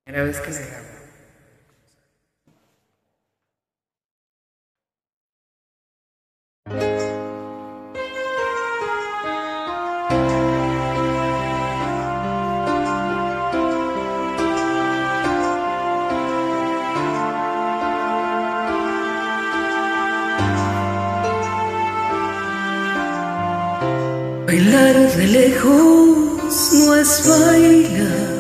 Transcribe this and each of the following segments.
Primera vez que le grabo. Bailar de lejos no es bailar,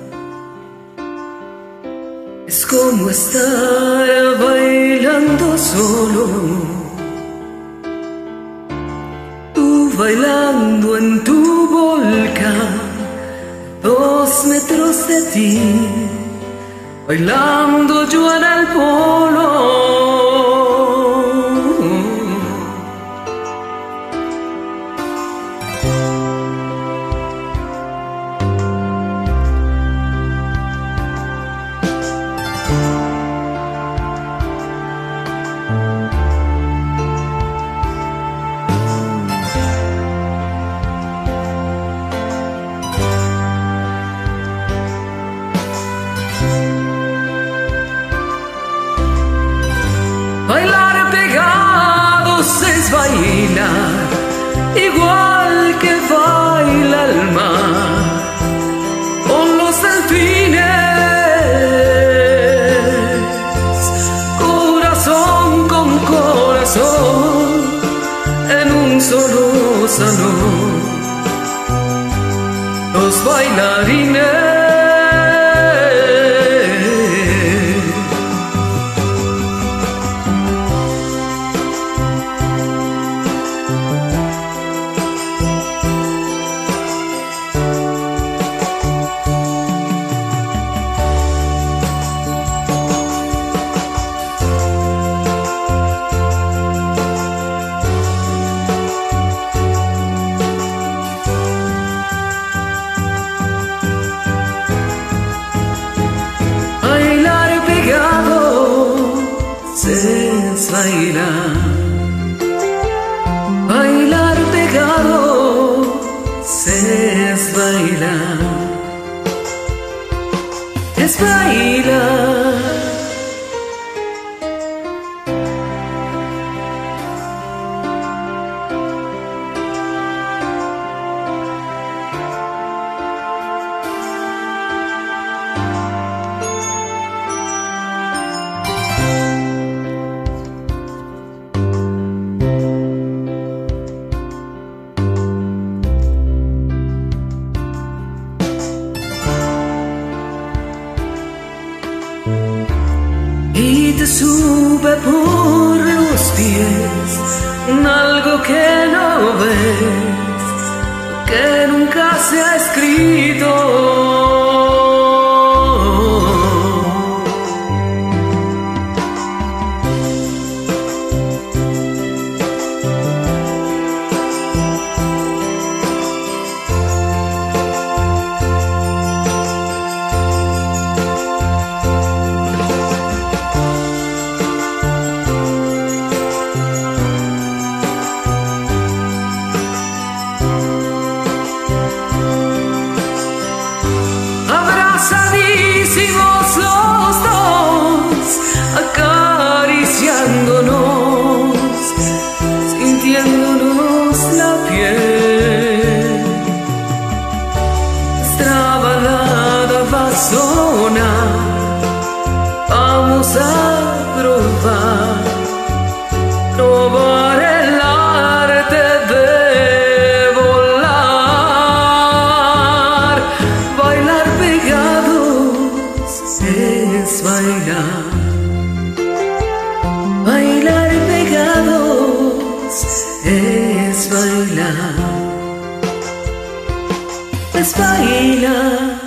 es como estar bailando solo. Tú bailando en tu volcán, 2 metros de ti, bailando yo en el polo. Bailar pegados es bailar, igual que baila el mar con los delfines, corazón con corazón en un solo salón, los bailarines. Es bailar, bailar pegados es bailar, es bailar. Y te sube por los pies algo que no ves, que nunca se ha escrito. Abrazadísimos los dos, acariciándonos, sintiéndonos la piel. Nuestra balada va a sonar, vamos a probar el arte de volar. Bailar pegados es bailar, bailar pegados es bailar, es bailar.